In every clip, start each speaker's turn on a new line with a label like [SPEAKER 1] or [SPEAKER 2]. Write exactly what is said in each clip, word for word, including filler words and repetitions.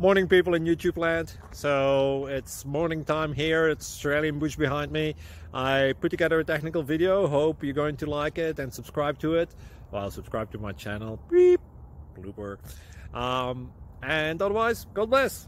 [SPEAKER 1] Morning, people in YouTube land. So it's morning time here. It's Australian bush behind me. I put together a technical video. Hope you're going to like it and subscribe to it. Well, subscribe to my channel. Beep. Blooper. Um, and otherwise, God bless.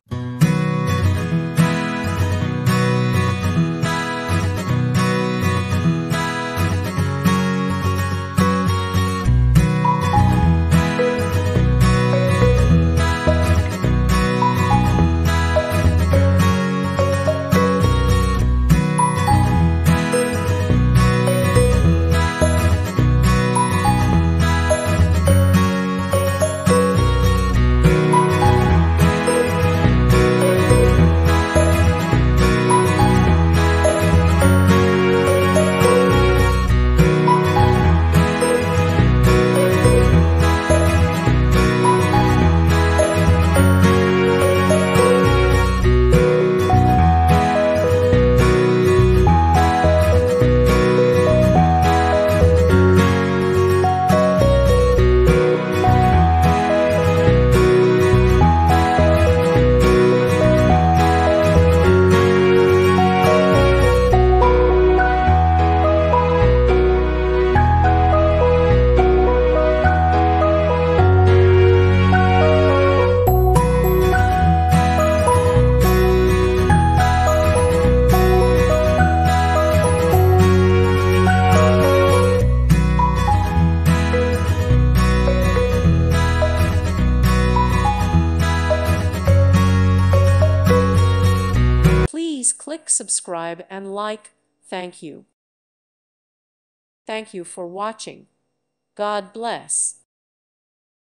[SPEAKER 2] Please click subscribe and like. Thank you. Thank you for watching. God bless.